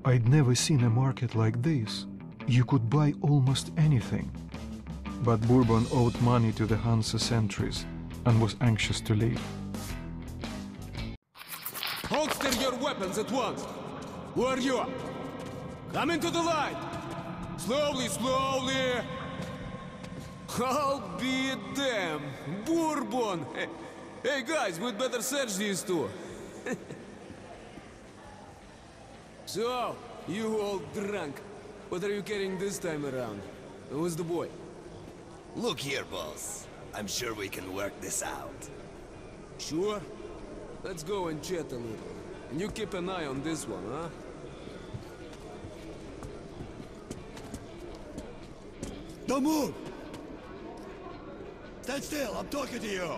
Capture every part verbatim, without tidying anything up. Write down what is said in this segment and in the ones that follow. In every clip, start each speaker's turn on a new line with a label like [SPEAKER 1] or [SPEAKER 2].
[SPEAKER 1] I'd never seen a market like this. You could buy almost anything. But Bourbon owed money to the Hansa sentries and was anxious to leave.
[SPEAKER 2] Holster your weapons at once! Who are you? Come into the light! Slowly, slowly! I'll be damned! Bourbon! Hey, hey guys, we'd better search these two. So, you old drunk. What are you carrying this time around? Who's the boy?
[SPEAKER 3] Look here, boss. I'm sure we can work this out.
[SPEAKER 2] Sure? Let's go and chat a little. And you keep an eye on this one, huh?
[SPEAKER 3] Don't move! Stand still, I'm talking to you!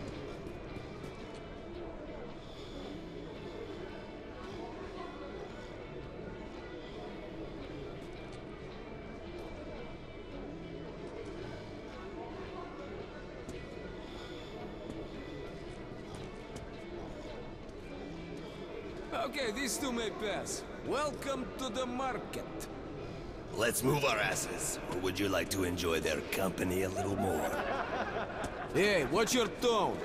[SPEAKER 2] Okay, these two may pass. Welcome to the market.
[SPEAKER 3] Let's move our asses, or would you like to enjoy their company a little more?
[SPEAKER 2] Hey, watch your tone.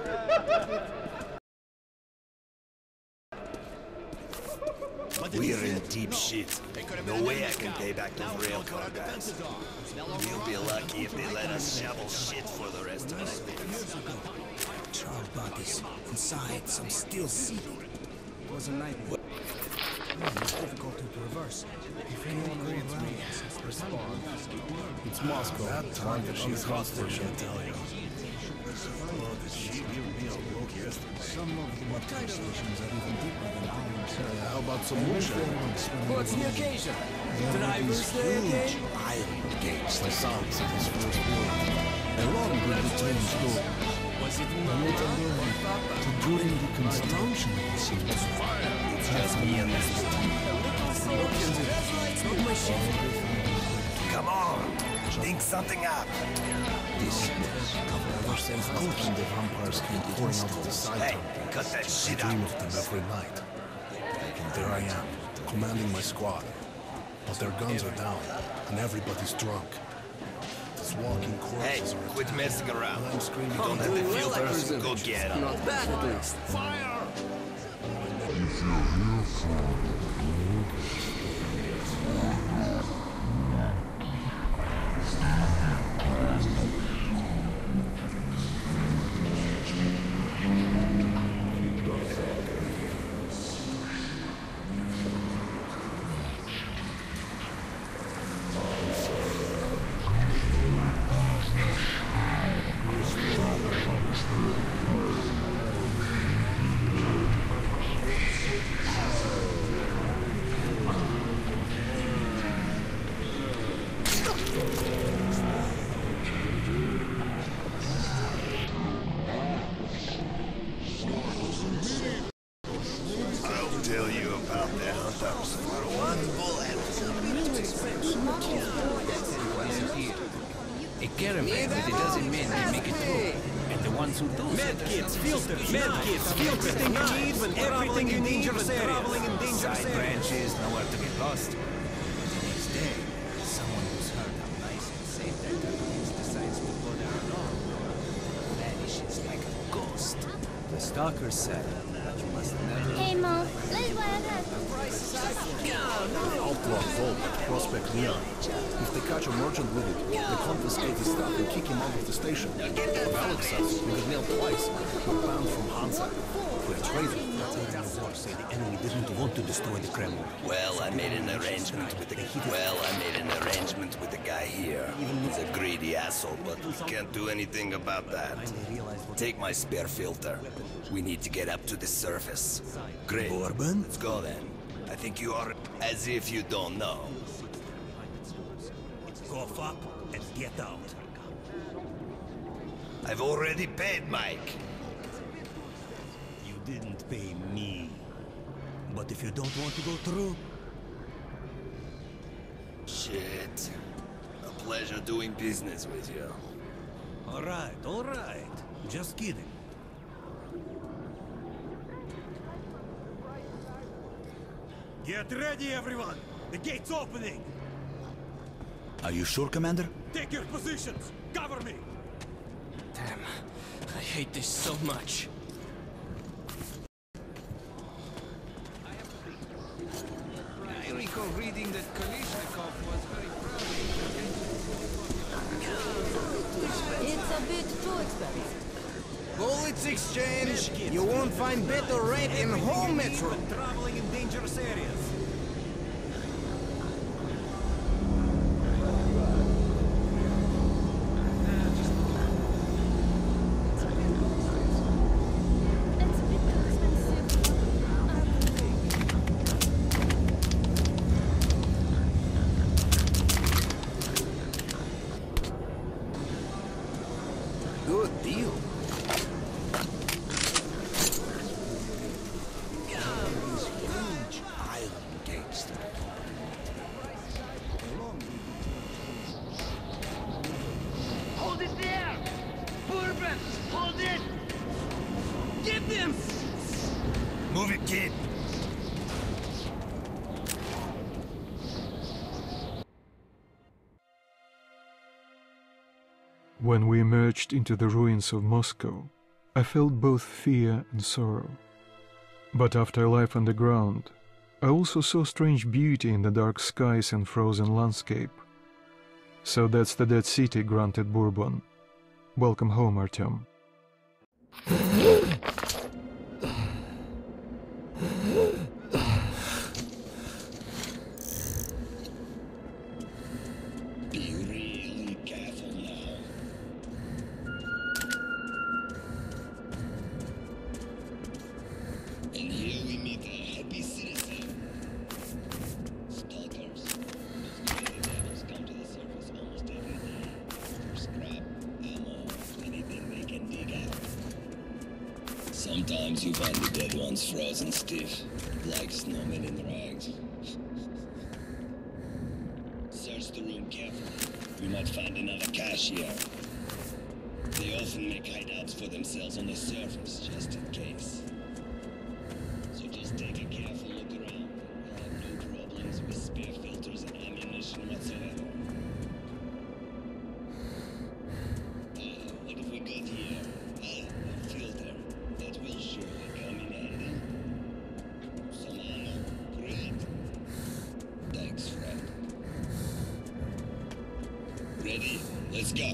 [SPEAKER 3] We're in deep shit. No way I can pay back those railcar guys. We'll be lucky if they let us shovel shit for the rest of us.
[SPEAKER 4] Charred bodies. Inside, some steel seating. It was a nightmare. It's difficult to reverse. If anyone reads me, respond.
[SPEAKER 5] It's Moscow. That time that she's hostage, I tell you. Oh, did she give me a look yesterday?
[SPEAKER 4] Some of the metro stations are even deeper than ours.
[SPEAKER 5] Yeah, how about some moonshine?
[SPEAKER 2] What's the occasion? Drivers Day again?
[SPEAKER 4] Iron gates.
[SPEAKER 5] The sounds of his first word. A long good train story.
[SPEAKER 2] Was it
[SPEAKER 4] To during the construction of the city.
[SPEAKER 3] It's just me and this Come on! Think something up!
[SPEAKER 4] This cover ourselves cooking the vampires came pouring out of the side.
[SPEAKER 3] Hey, cut that shit
[SPEAKER 5] I dream
[SPEAKER 3] out!
[SPEAKER 5] of them every night. And there I am, commanding my squad. But their guns are down, and everybody's drunk. These walking
[SPEAKER 3] Hey,
[SPEAKER 5] corpses are
[SPEAKER 3] quit messing around.
[SPEAKER 5] I'm screaming,
[SPEAKER 3] You don't have the filters, go get 'em.
[SPEAKER 2] Not bad at least.
[SPEAKER 3] Fire! Tell you about the hunters for one bullet.
[SPEAKER 6] A caravan, but it doesn't mean they make it through. And the ones who do...
[SPEAKER 7] Medkits, filters, medkits, filters, everything you need when everything you need when traveling in dangerous
[SPEAKER 6] Side
[SPEAKER 7] areas.
[SPEAKER 6] branches, nowhere to get lost. The next day, someone who's heard how nice and safe their caravans decides to go there alone. Vanishes like a ghost. The stalker said, you must never...
[SPEAKER 8] Hey Mo, let's buy a dress.
[SPEAKER 5] outlaw vault at Prospect Near. If they catch a merchant with it, they confiscate his stuff and kick him out of the station. Alex says we got nailed twice. We're banned from Hansa. We're traitor.
[SPEAKER 4] Say the enemy didn't want to destroy the Kremlin.
[SPEAKER 3] Well, I made an arrangement with the well, I made an arrangement with the guy here. He's a greedy asshole, but can't do anything about that. Take my spare filter. We need to get up to the surface. Great.
[SPEAKER 4] Bourbon?
[SPEAKER 3] Let's go then. I think you are as if you don't know.
[SPEAKER 7] Cough up and get out.
[SPEAKER 3] I've already paid Mike.
[SPEAKER 7] You didn't pay me. But if you don't want to go through,
[SPEAKER 3] Shit. A pleasure doing business with you.
[SPEAKER 7] all right, all right. Just kidding. Get ready, everyone! The gate's opening!
[SPEAKER 9] Are you sure, Commander?
[SPEAKER 7] Take your positions! Cover me!
[SPEAKER 6] Damn, I hate this so much.
[SPEAKER 4] I recall reading that Kalishnikov was very proud.
[SPEAKER 8] It's a bit too expensive.
[SPEAKER 4] Bullets exchange! You won't find better rate in home metro!
[SPEAKER 7] When traveling in dangerous areas.
[SPEAKER 8] It's a bit too expensive.
[SPEAKER 4] Good deal. These huge iron gates.
[SPEAKER 10] Hold it there! Bourbon! Hold it! Get them!
[SPEAKER 3] Move it, kid!
[SPEAKER 1] When we emerged into the ruins of Moscow, I felt both fear and sorrow. But after life underground, I also saw strange beauty in the dark skies and frozen landscape. So that's the dead city, grunted Bourbon. Welcome home, Artyom.
[SPEAKER 3] Be really careful now. And here we meet a happy citizen. Stalkers. Those crazy devils come to the surface almost every day. For scrap, ammo, anything they can dig out. Sometimes you find the dead ones frozen stiff, like snowmen in rags. Search the room carefully. We might find another cache here. They often make hideouts for themselves on the surface, just in case. So just take a careful look around. We'll have no problems with spare filters and ammunition whatsoever. Uh, what have we got here? Ah, a filter. That will surely come in handy. Some ammo. Great. Thanks, friend. Ready? Let's go.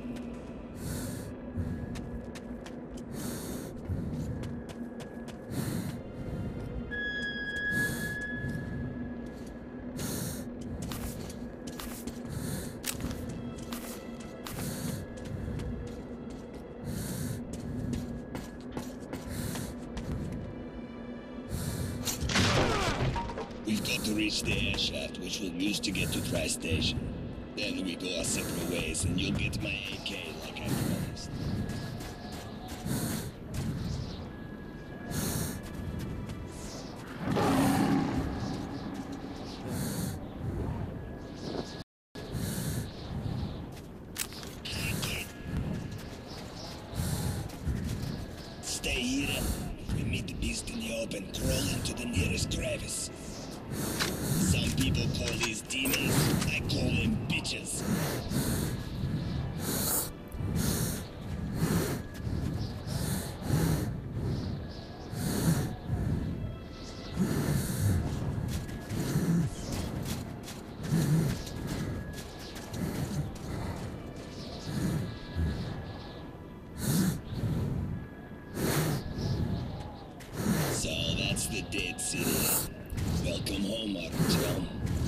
[SPEAKER 3] We've got to reach the air shaft, which we'll use to get to Tri Station. Then we go our separate ways, and you'll get my A K like I promised. Stay here. If we meet the beast in the open, crawl into the nearest crevice. Some people call these demons, I call them bitches. So that's the dead city. Welcome home, Artyom.